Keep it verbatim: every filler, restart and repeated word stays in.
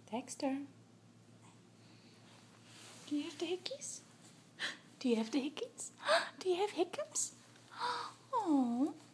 Dexter. Do you have the hickeys? Do you have the hickeys? Do you have hiccups? Oh.